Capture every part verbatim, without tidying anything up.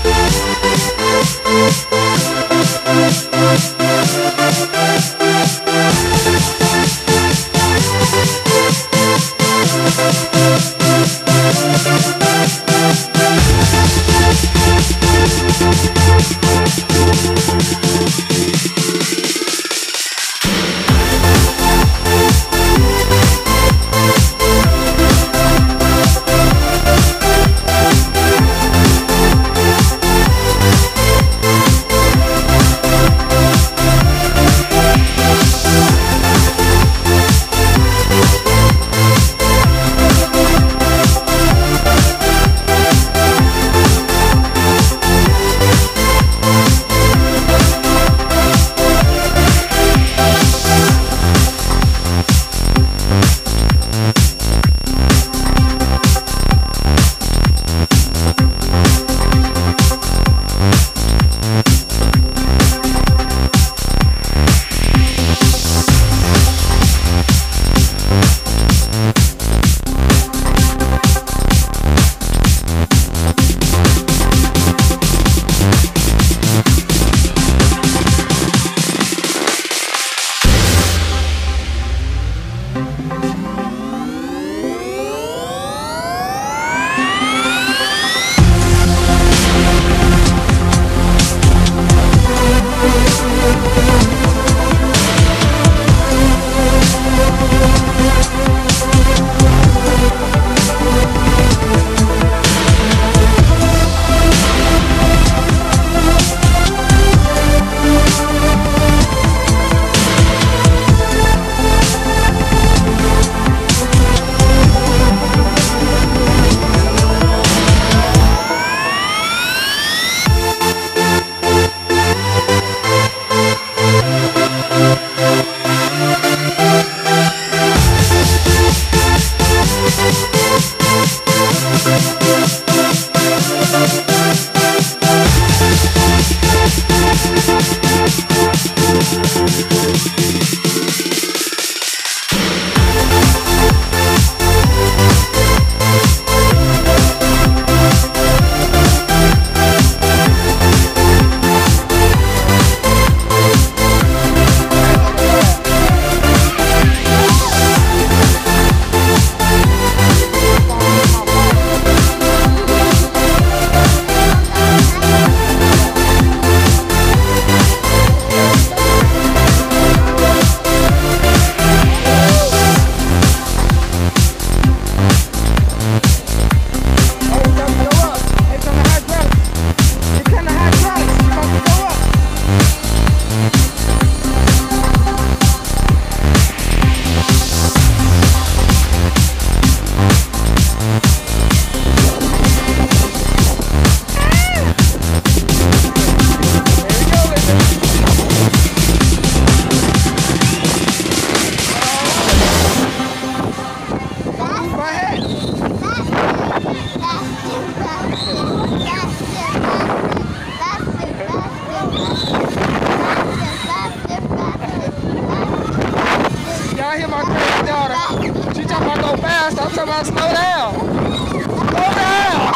Come on, slow down. Slow down.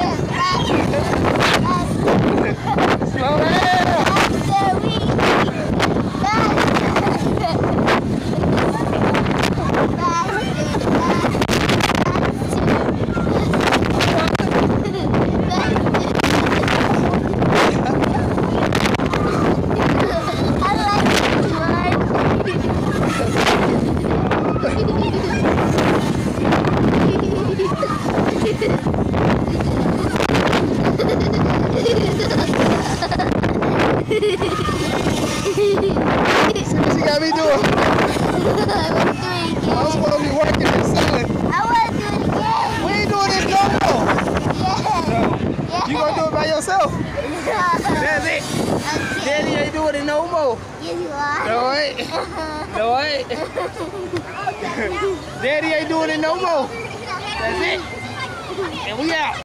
Slow down. See what you got me doing? I was supposed to be working and selling. I want to do it again. We ain't doing this no more. Yeah. No. Yeah. You gonna do it by yourself? That's it. Okay. Daddy ain't doing it no more. Yes, you are. No, I ain't. No, I ain't. Daddy ain't doing it no more. That's it. And we out.